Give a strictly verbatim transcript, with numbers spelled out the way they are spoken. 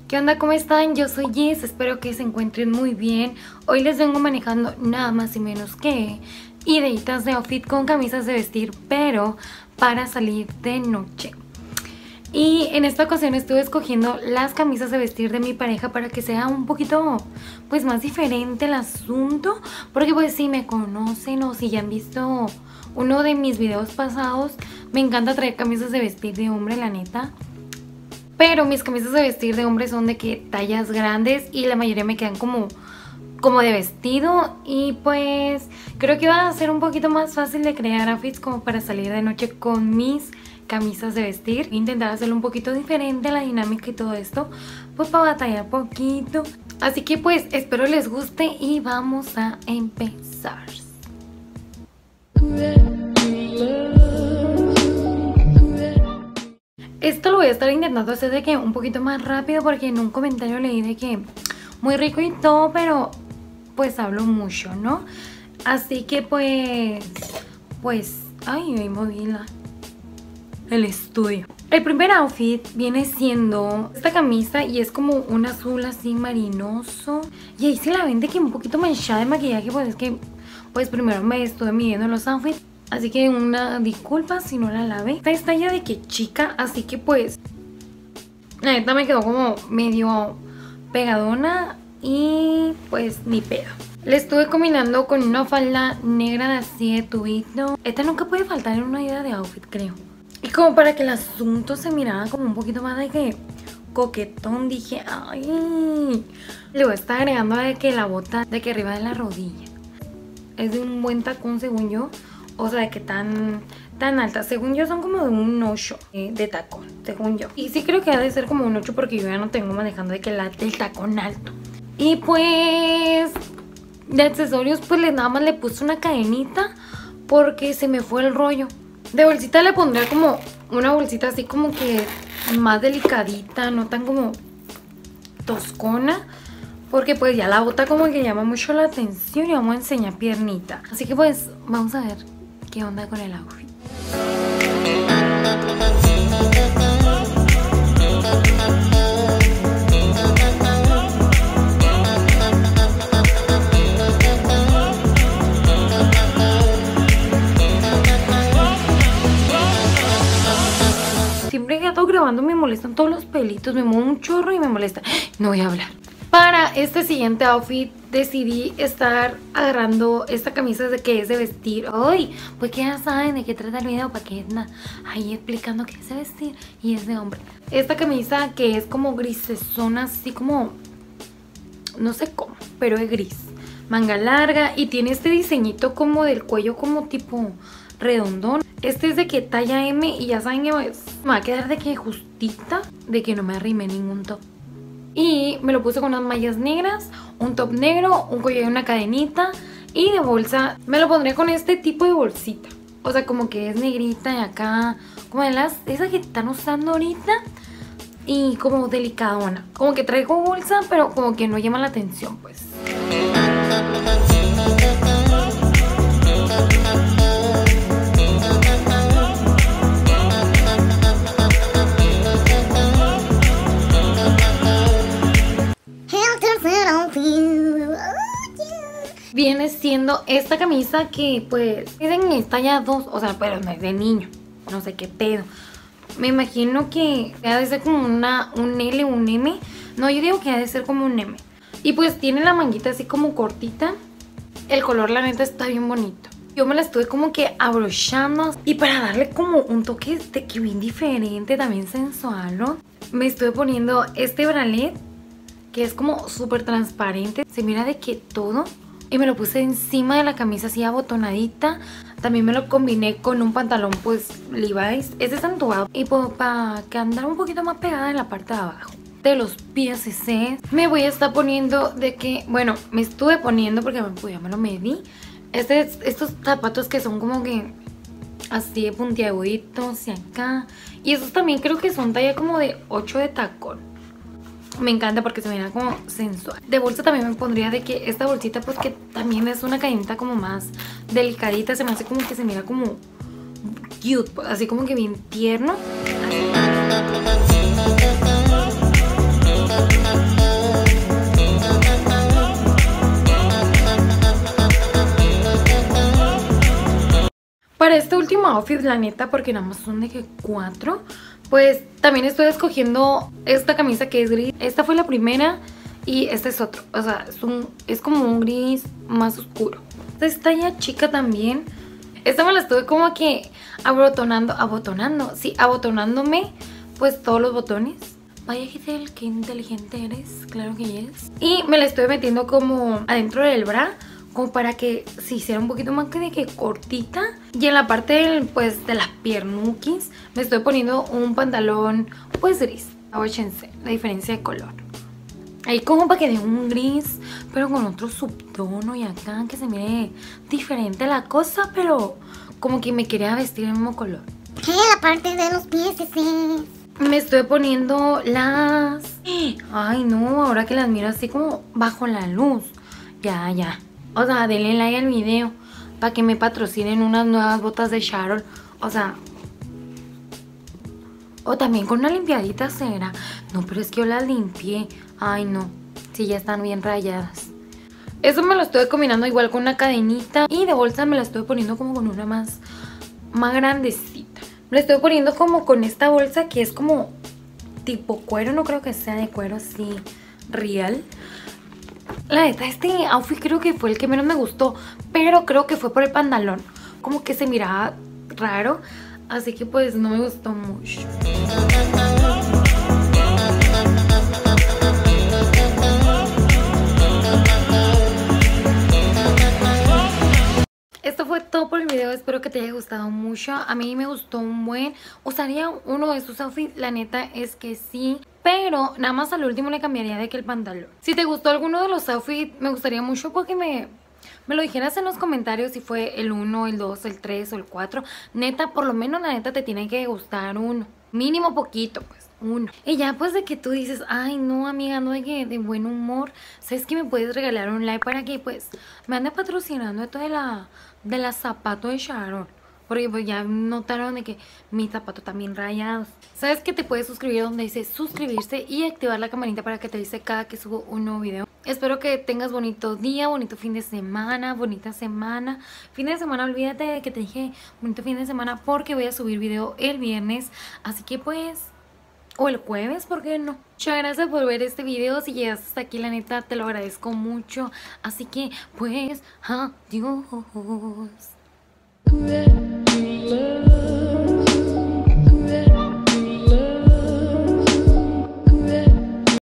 ¿Qué onda? ¿Cómo están? Yo soy Jess, espero que se encuentren muy bien. Hoy les vengo manejando nada más y menos que ideitas de outfit con camisas de vestir, pero para salir de noche. Y en esta ocasión estuve escogiendo las camisas de vestir de mi pareja para que sea un poquito pues más diferente el asunto, porque pues si me conocen o si ya han visto uno de mis videos pasados, me encanta traer camisas de vestir de hombre, la neta. Pero mis camisas de vestir de hombre son de que tallas grandes y la mayoría me quedan como, como de vestido. Y pues creo que va a ser un poquito más fácil de crear outfits como para salir de noche con mis camisas de vestir. Voy a intentar hacerlo un poquito diferente, la dinámica y todo esto, pues para batallar poquito. Así que pues espero les guste y vamos a empezar. Esto lo voy a estar intentando hacer de que un poquito más rápido, porque en un comentario leí de que muy rico y todo, pero pues hablo mucho, ¿no? Así que pues, pues, ay, ahí moví la, el estudio. El primer outfit viene siendo esta camisa y es como un azul así marinoso. Y ahí se la ven de que un poquito manchada de maquillaje, pues es que, pues primero me estuve midiendo los outfits. Así que una disculpa si no la lavé. Esta es talla de que chica, así que pues la neta me quedó como medio pegadona y pues ni pedo. Le estuve combinando con una falda negra de así de tubito. Esta nunca puede faltar en una idea de outfit, creo. Y como para que el asunto se mirara como un poquito más de que coquetón, dije, ay, le voy a estar agregando de que la bota de que arriba de la rodilla es de un buen tacón, según yo. O sea, de que tan, tan alta. Según yo son como de un ocho eh, de tacón, según yo. Y sí creo que ha de ser como un ocho porque yo ya no tengo manejando de que la del tacón alto. Y pues de accesorios pues le, nada más le puse una cadenita porque se me fue el rollo. De bolsita le pondría como una bolsita así como que más delicadita, no tan como toscona. Porque pues ya la bota como que llama mucho la atención y vamos a enseñar piernita. Así que pues vamos a ver qué onda con el outfit. Siempre que estoy grabando me molestan todos los pelitos, me muevo un chorro y me molesta. No voy a hablar. Para este siguiente outfit decidí estar agarrando esta camisa de que es de vestir. Ay, pues que ya saben de qué trata el video, para que anda ahí explicando qué es de vestir y es de hombre. Esta camisa que es como grisesona, así como, no sé cómo, pero es gris. Manga larga y tiene este diseñito como del cuello como tipo redondón. Este es de que talla M y ya saben que pues, me va a quedar de que justita, de que no me arrime ningún top. Y me lo puse con unas mallas negras, un top negro, un cuello y una cadenita. Y de bolsa me lo pondré con este tipo de bolsita. O sea, como que es negrita y acá, como de las esas que están usando ahorita. Y como delicadona. Como que traigo bolsa, pero como que no llama la atención, pues. Viene siendo esta camisa que pues es en talla dos, o sea, pero no es de niño, no sé qué pedo. Me imagino que ha de ser como una, un L o un M. No, yo digo que ha de ser como un M. Y pues tiene la manguita así como cortita. El color la neta está bien bonito. Yo me la estuve como que abrochando y para darle como un toque de que bien diferente, también sensual, ¿no? Me estuve poniendo este bralet que es como súper transparente. Se mira de que todo. Y me lo puse encima de la camisa así abotonadita. También me lo combiné con un pantalón pues Levi's. Este es entubado. Y pues para que andara un poquito más pegada en la parte de abajo. De los pies ese. Me voy a estar poniendo de que... Bueno, me estuve poniendo porque pues, ya me lo medí. Este, estos zapatos que son como que así de puntiaguditos hacia acá. Y esos también creo que son talla como de ocho de tacón. Me encanta porque se mira como sensual. De bolsa también me pondría de que esta bolsita pues que también es una cadenita como más delicadita. Se me hace como que se mira como cute, así como que bien tierno. Así. para este último outfit, la neta, porque nada más son de que cuatro, pues también estoy escogiendo esta camisa que es gris. Esta fue la primera y este es otro. O sea, es, un, es como un gris más oscuro. Esta es talla chica también. Esta me la estuve como que abotonando, abotonando, sí, abotonándome pues todos los botones. Vaya Giselle, qué inteligente eres, claro que es. Y me la estoy metiendo como adentro del bra, como para que se hiciera un poquito más que de que cortita. Y en la parte del, pues de las piernuquis me estoy poniendo un pantalón pues gris. Abóchense, la diferencia de color. Ahí como para que dé un gris, pero con otro subtono y acá que se mire diferente la cosa, pero como que me quería vestir el mismo color. ¿Qué? La parte de los pies, sí. Me estoy poniendo las... Ay no, ahora que las miro así como bajo la luz. Ya, ya. O sea, denle like al video para que me patrocinen unas nuevas botas de Sharon. O sea... O también con una limpiadita será. No, pero es que yo las limpié. Ay no, sí, ya están bien rayadas. Eso me lo estoy combinando igual con una cadenita. Y de bolsa me la estoy poniendo como con una más, más grandecita. Me la estoy poniendo como con esta bolsa que es como tipo cuero. No creo que sea de cuero así real. La neta, este outfit creo que fue el que menos me gustó, pero creo que fue por el pantalón. Como que se miraba raro, así que pues no me gustó mucho. Esto fue todo por el video, espero que te haya gustado mucho. A mí me gustó un buen. Usaría uno de estos outfits, la neta es que sí. Pero nada más al último le cambiaría de que el pantalón. Si te gustó alguno de los outfits, me gustaría mucho porque me, me lo dijeras en los comentarios si fue el uno, el dos, el tres o el cuatro. Neta, por lo menos la neta te tiene que gustar uno. Mínimo poquito, pues, uno. Y ya pues de que tú dices, ay no amiga, no de que de buen humor, ¿sabes que me puedes regalar un like para que pues me ande patrocinando esto de la, de la zapato de Sharon? Porque pues ya notaron de que mis zapatos también rayados. ¿Sabes que te puedes suscribir donde dice suscribirse y activar la campanita para que te avise cada que subo un nuevo video? Espero que tengas bonito día, bonito fin de semana, bonita semana. Fin de semana, olvídate de que te dije bonito fin de semana porque voy a subir video el viernes. Así que pues... o el jueves, ¿por qué no? Muchas gracias por ver este video. Si llegaste hasta aquí, la neta, te lo agradezco mucho. Así que, pues, adiós.